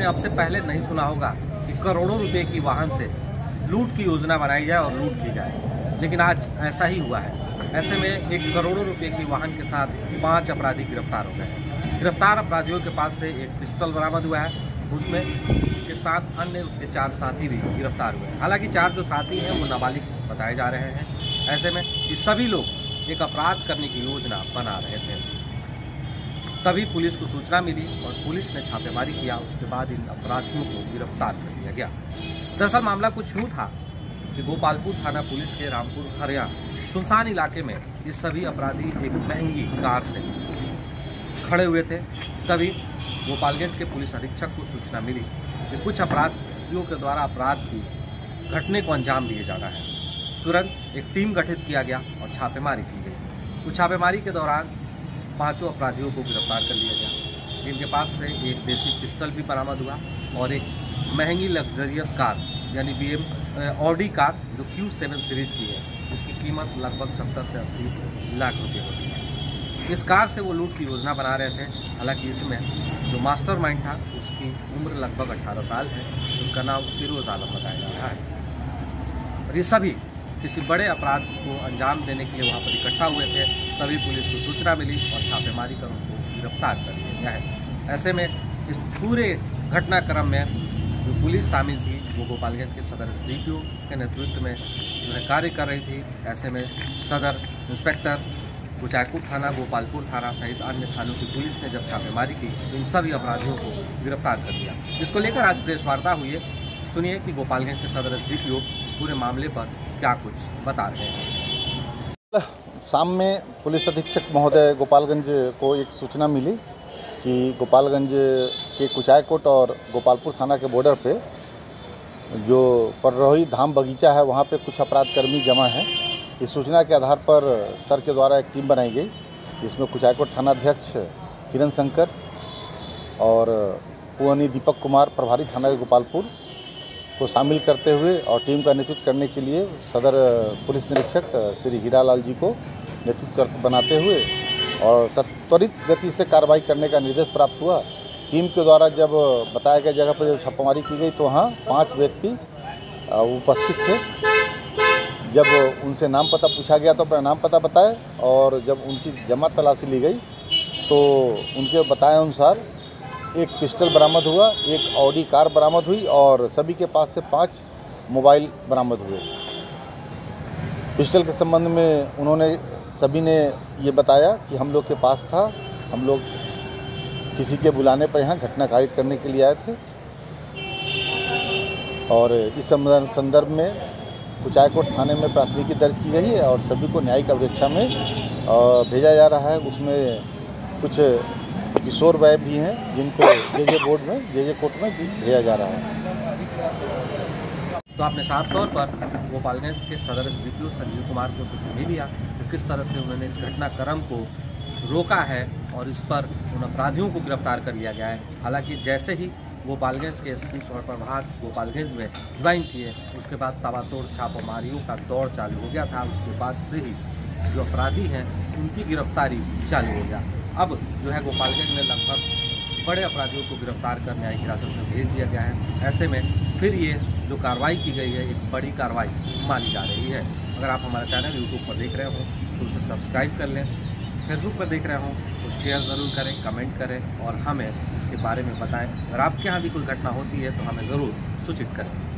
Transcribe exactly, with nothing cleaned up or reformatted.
अब से पहले नहीं सुना होगा कि करोड़ों रुपए की वाहन से लूट की योजना बनाई जाए और लूट की जाए, लेकिन आज ऐसा ही हुआ है। ऐसे में एक करोड़ों रुपए की वाहन के साथ पांच अपराधी गिरफ्तार हो गए। गिरफ्तार अपराधियों के पास से एक पिस्टल बरामद हुआ है, उसमें के साथ अन्य उसके चार साथी भी गिरफ्तार हुए हैं। हालांकि चार जो साथी हैं वो नाबालिग बताए जा रहे हैं। ऐसे में ये सभी लोग एक अपराध करने की योजना बना रहे थे। तभी पुलिस को सूचना मिली और पुलिस ने छापेमारी किया। उसके बाद इन अपराधियों को गिरफ्तार कर लिया गया। दरअसल मामला कुछ यूँ था कि गोपालपुर थाना पुलिस के रामपुर खरिया सुनसान इलाके में ये सभी अपराधी एक महंगी कार से खड़े हुए थे। तभी गोपालगंज के पुलिस अधीक्षक को सूचना मिली कि कुछ अपराधियों के द्वारा अपराध की घटने को अंजाम दिए जा रहा है। तुरंत एक टीम गठित किया गया और छापेमारी की गई। कुछ छापेमारी के दौरान पांचों अपराधियों को गिरफ्तार कर लिया गया। इनके पास से एक देसी पिस्टल भी बरामद हुआ और एक महंगी लग्जरियस कार यानी बी एम ऑडी कार जो क्यू सेवन सीरीज की है, जिसकी कीमत लगभग सत्तर से अस्सी लाख रुपए होती है। इस कार से वो लूट की योजना बना रहे थे। हालांकि इसमें जो मास्टरमाइंड था उसकी उम्र लगभग अठारह साल है। उसका नाम फिरोज आलम बताया जा रहा है। और ये सभी किसी बड़े अपराध को अंजाम देने के लिए वहाँ पर इकट्ठा हुए थे। तभी पुलिस को सूचना मिली और छापेमारी कर उनको गिरफ्तार कर लिया गया है। ऐसे में इस पूरे घटनाक्रम में जो पुलिस शामिल थी वो गोपालगंज के सदर एस डी पी ओ के नेतृत्व में जो है कार्य कर रही थी। ऐसे में सदर इंस्पेक्टर कुचायकोट थाना, गोपालपुर थाना सहित अन्य थानों की पुलिस ने जब छापेमारी की तो इन सभी अपराधियों को गिरफ्तार कर लिया। इसको लेकर आज प्रेस वार्ता हुई है। सुनिए कि गोपालगंज के सदर एस डी पी ओ इस पूरे मामले पर क्या कुछ बता रहे हैं। शाम में पुलिस अधीक्षक महोदय गोपालगंज को एक सूचना मिली कि गोपालगंज के कुचायकोट और गोपालपुर थाना के बॉर्डर पे जो पररोही धाम बगीचा है वहाँ पे कुछ अपराधकर्मी जमा हैं। इस सूचना के आधार पर सर के द्वारा एक टीम बनाई गई, जिसमें कुचायकोट थाना अध्यक्ष किरण शंकर और पुअनी दीपक कुमार प्रभारी थाना गोपालपुर को शामिल करते हुए और टीम का नेतृत्व करने के लिए सदर पुलिस निरीक्षक श्री हीरालाल जी को नेतृत्व कर बनाते हुए और त्वरित गति से कार्रवाई करने का निर्देश प्राप्त हुआ। टीम के द्वारा जब बताया गया जगह पर जब छापामारी की गई तो वहाँ पांच व्यक्ति उपस्थित थे। जब उनसे नाम पता पूछा गया तो अपना नाम पता बताए और जब उनकी जमा तलाशी ली गई तो उनके बताए अनुसार एक पिस्टल बरामद हुआ, एक ऑडी कार बरामद हुई और सभी के पास से पांच मोबाइल बरामद हुए। पिस्टल के संबंध में उन्होंने सभी ने ये बताया कि हम लोग के पास था, हम लोग किसी के बुलाने पर यहाँ घटना कारित करने के लिए आए थे। और इस संदर्भ में कुचायकोट थाने में प्राथमिकी दर्ज की गई है और सभी को न्यायिक अपेक्षा में भेजा जा रहा है। उसमें कुछ किशोर वय भी हैं जिनको जे जे बोर्ड में जे जे कोर्ट में भी भेजा जा रहा है। तो आपने साफ तौर पर गोपालगंज के सदर S D P O Sanjeev Kumar को तो सुन ही लिया कि किस तरह से उन्होंने इस घटनाक्रम को रोका है और इस पर उन अपराधियों को गिरफ्तार कर लिया गया है। हालांकि जैसे ही गोपालगंज के एस पी स्वर्ण प्रभात गोपालगंज में ज्वाइन किए उसके बाद ताबड़तोड़ छापेमारियों का दौर चालू हो गया था। उसके बाद से ही जो अपराधी हैं उनकी गिरफ्तारी चालू हो गया। अब जो है गोपालगंज में लगभग बड़े अपराधियों को गिरफ्तार कर न्यायिक हिरासत में भेज दिया गया है। ऐसे में फिर ये जो कार्रवाई की गई है एक बड़ी कार्रवाई मानी जा रही है। अगर आप हमारा चैनल यूट्यूब पर देख रहे हो तो उसे सब्सक्राइब कर लें, फेसबुक पर देख रहे हो तो शेयर ज़रूर करें, कमेंट करें और हमें इसके बारे में बताएं। अगर आपके यहाँ भी कोई घटना होती है तो हमें ज़रूर सूचित करें।